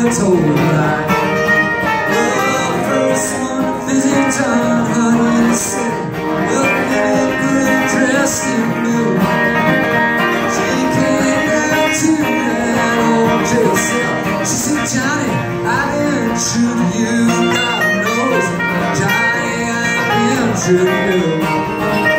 told a lie. The first one to visit John Honey said, looked at good dressed in blue. She came down to that old jail cell. She said, Johnny, I've been true to you. God knows, Johnny, I've been true to you.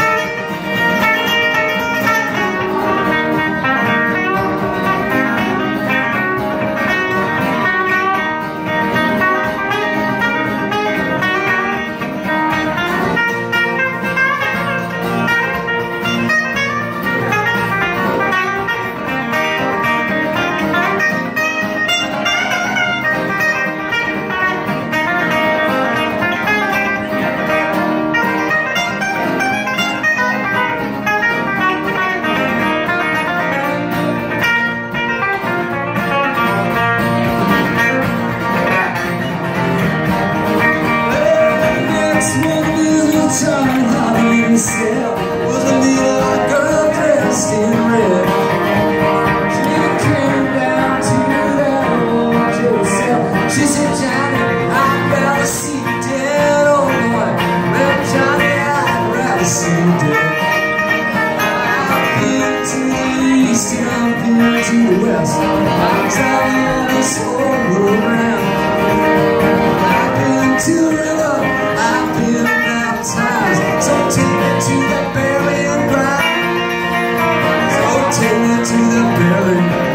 Cell was a little girl dressed in red. She came down to that old jail cell. She said, Johnny, I'd rather see you dead, oh boy. Well, Johnny, I'd rather see you dead. I've been to the east and I've been to the west. I'm traveling this whole world around. I've been to the river, I've been baptized. So take me to the burying ground. So take me to the burying ground.